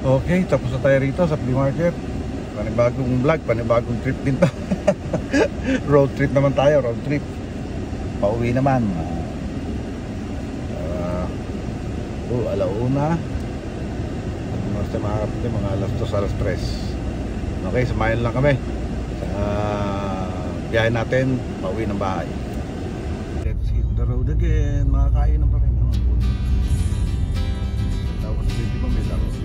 Okay, tapos na tayo rito sa flea market. Panibagong vlog, panibagong trip din to. Road trip naman tayo, road trip. Pauwi naman. Alauna. Basta makakapit mga alas 2, alas 3. Okay, samayan lang kami sa biyahe natin, pauwi ng bahay. Let's hit the road again. Makakain na pa rin. Tapos dito pa may laro.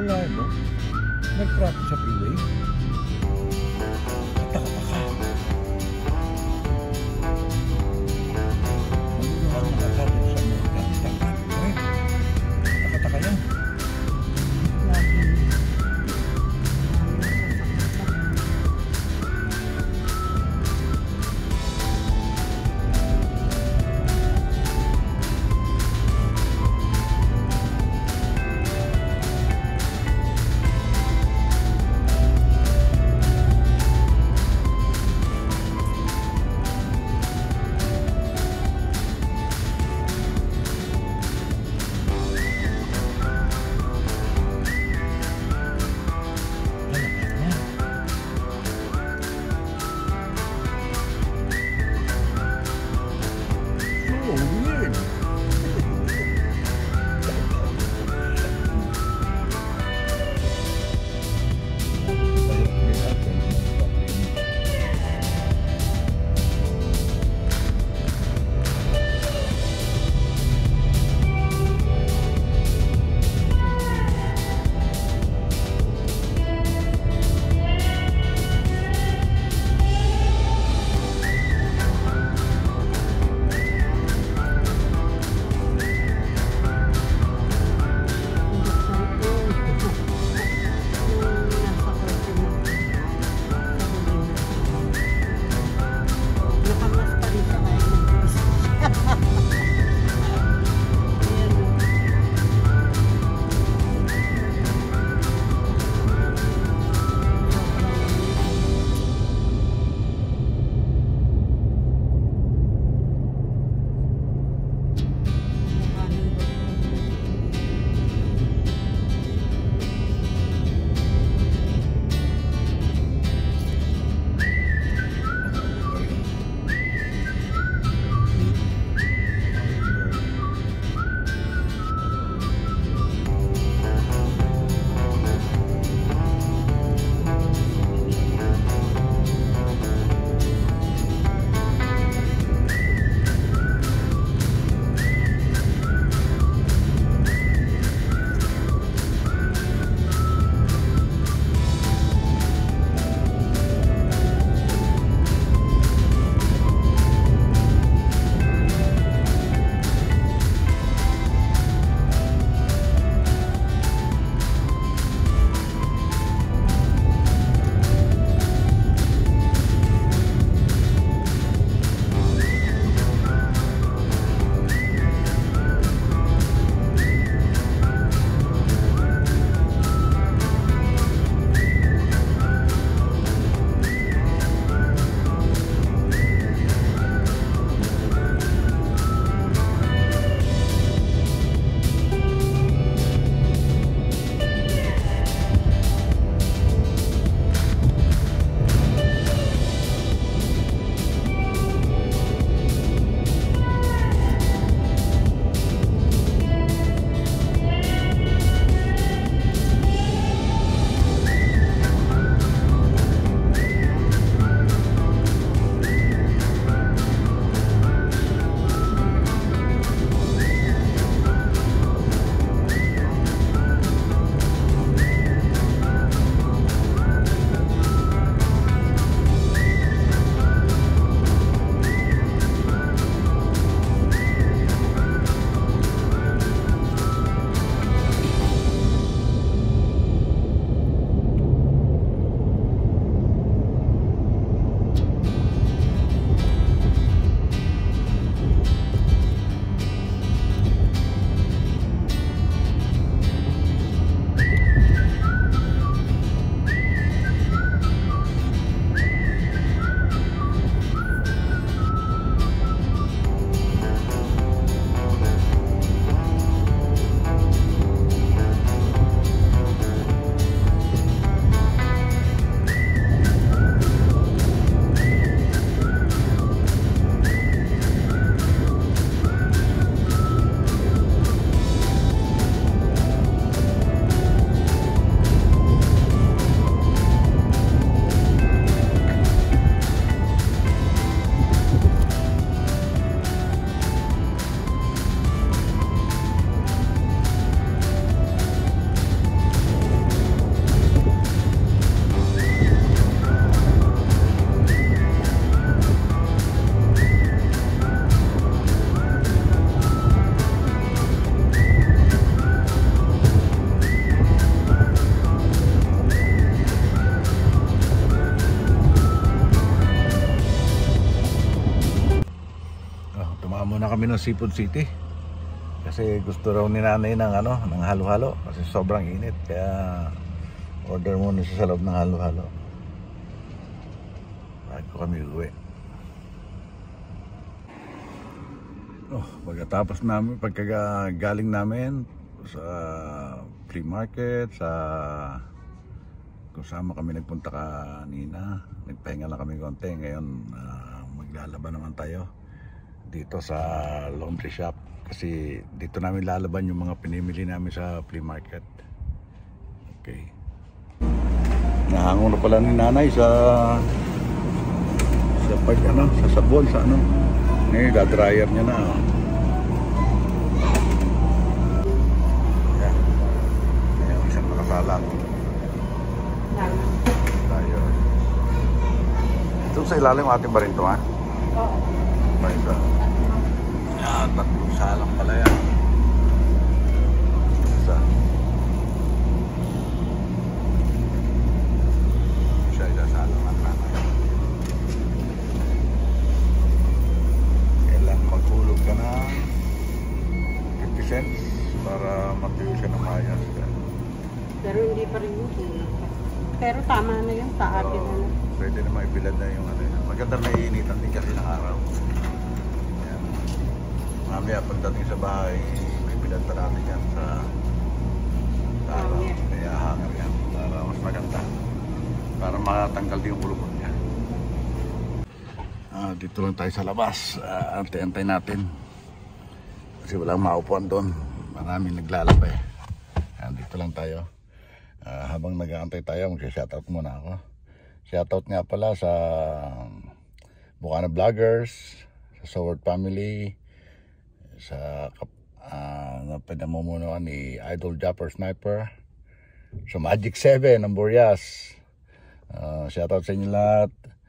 Akalain mo, nag-traffic sa freeway. Taka-taka. Magulang ang nakasatid sa mga gamit. Taka-taka yan. Dumaan muna kami ng Seafood City kasi gusto raw ni nanay ng ng halo-halo kasi sobrang init, kaya order muna siya sa loob ng halo-halo bago kami uwi. Pagkatapos namin, pagkagaling namin sa flea market, kung saan kami nagpunta kanina, nagpahinga lang kami konti. Ngayon maglalaba naman tayo dito sa laundry shop kasi dito namin lalaban yung mga pinimili namin sa flea market. Okay, nahango na pala ni nanay sa sa sabon, sa ngayon da-dryer niya na. Ayan, isang nakasalang tayo. Ito sa ilalim ating barinto, ha? Oo. Barinto. Yan, tatlong salang pala yan. Isa. Siya isasalang ang nanay. Kailangan magulog ka na 50 cents para matuyo siya ng mayas. Pero hindi pa rin yung pero tama na yun sa atin. Pwede naman ibilad na yung maganda na iinitan din kasi ng araw. Yan. Mamaya pagdating sa bahay, ibilad pa natin yan sa araw. Kaya hanger yan para mas maganda. Para makatanggal din yung kulubot niya. Dito lang tayo sa labas. Antay-antay natin. Kasi walang maupuan doon. Maraming naglalaba eh. Dito lang tayo. Habang nag-aantay tayo, mag-shoutout muna ako. Shoutout nga pala sa Bukana Vloggers, sa Soward Family, sa pinamumunuan ni Idol Japper Sniper, sa Magic 7 ng Boreas. Shoutout sa inyo lahat.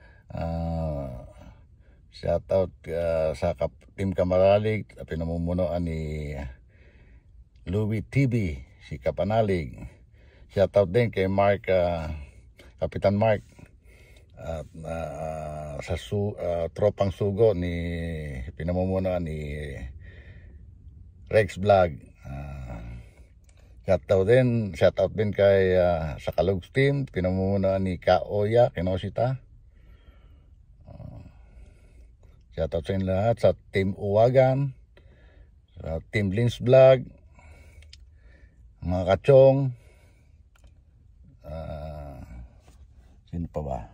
Shoutout sa Team Kamaralig, pinamumunuan ni Louie TV, si Kapanalig. Shoutout din kay Mark, Kapitan Mark, at sa tropang sugo ni pinamumunuan ni Rex Vlog. Shoutout din kay sa Kalugs Team, pinamumunuan ni Kaoya Kinosita. Shoutout sa inyo lahat sa Team Uwagan, sa Team Lins Vlog, mga kachong. Sino pa ba?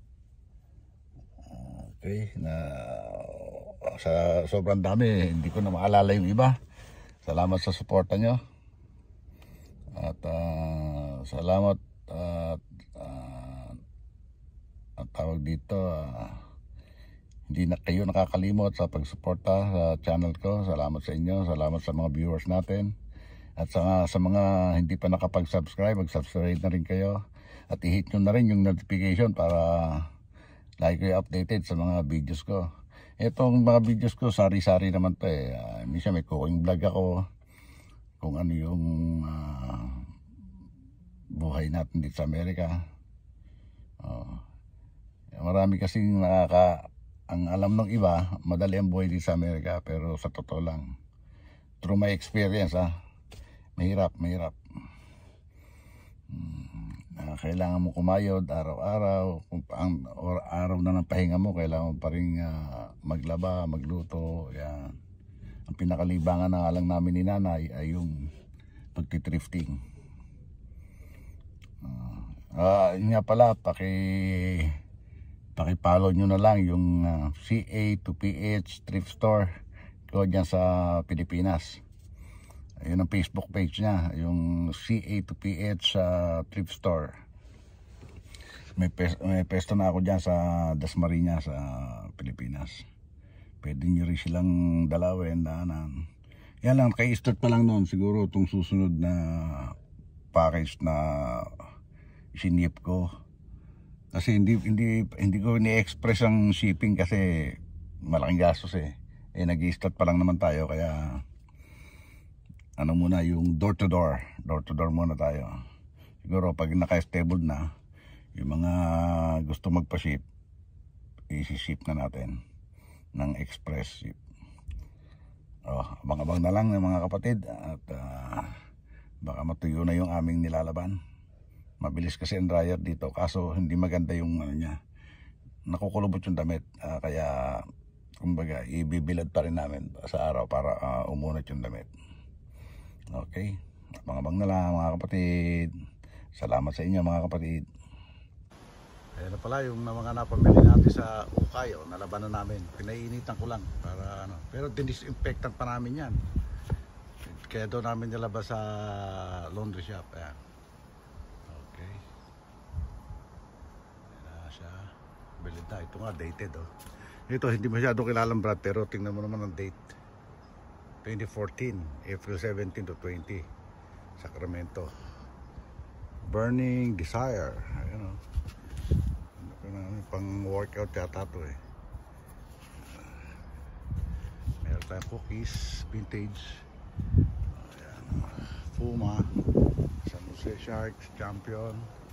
Okay, sa sobrang dami, hindi ko na maalala yung iba. Salamat sa suporta nyo. At salamat at tawag dito, hindi na kayo nakakalimot sa pagsuporta sa channel ko. Salamat sa inyo, salamat sa mga viewers natin. At sa mga hindi pa nakapag-subscribe, mag-subscribe na rin kayo. At i-hit nyo na rin yung notification para lagi kayo updated sa mga videos ko. Itong mga videos ko, sari-sari naman to eh. Minsan may cooking vlog ako. Kung ano yung buhay natin dito sa Amerika. Marami kasing ang alam ng iba, madali ang buhay dito sa Amerika. Pero sa totoo lang, through my experience, mahirap. Kailangan mo kumayod araw-araw. Ang araw na ng pahinga mo, kailangan mo pa rin maglaba, magluto. Yan. Ang pinakalibangan na lang namin ni nanay ay yung pagtitrifting. Yun nga pala, paki-follow nyo na lang yung CA2PH Thrift Store ko dyan sa Pilipinas. Yun ang Facebook page niya, yung CA2PH Thrift Store. May pesto na ako dyan sa Dasmariñas sa Pilipinas. Pwede nyo rin silang dalawin, daanan. Yan lang, kay start pa lang noon. Siguro itong susunod na package na isinip ko. Kasi hindi ko ni-express ang shipping kasi malaking gastos eh. Nag-i-start pa lang naman tayo, kaya muna yung door to door muna tayo. Siguro pag naka-stable na yung mga gusto magpa-ship, isi-ship na natin ng express ship. Abang-abang na lang mga kapatid. At baka matuyo na yung aming nilalaban. Mabilis kasi ang dryer dito, kaso hindi maganda yung ano niya, nakukulubot yung damit. Kaya kumbaga ibibilad pa rin namin sa araw para umunat yung damit. Okay, abang-abang na lang mga kapatid. Salamat sa inyo mga kapatid. Ayan na pala yung mga napamili natin sa ukay. Nalaban na namin, pinainitan ko lang para ano, pero dinisinfectant pa namin yan. Kaya doon namin nilabas sa laundry shop. Ayan. Okay, ayan na siya, bilid na. Ito nga dated Ito hindi masyado kilalang brand, pero tingnan mo naman ang date, 2014, April 17 to 20, Sacramento. Burning Desire. Ayan pang workout yata to meron tayong cookies, vintage. Ayan. Puma, San Jose Sharks, Champion,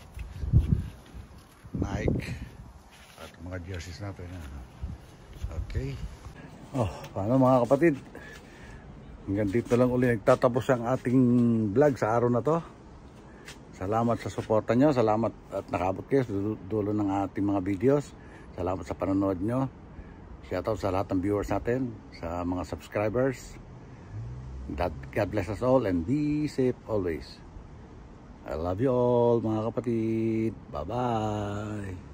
Nike, at mga jerseys natin. Okay. Paano mga kapatid, hanggang dito lang uli nagtatapos ang ating vlog sa araw na to. Salamat sa suporta nyo, salamat at nakaabot kayo sa dulo ng ating mga videos. Salamat sa panonood nyo. Shoutout sa lahat ng viewers natin, sa mga subscribers. God bless us all and be safe always. I love you all mga kapatid. Bye bye.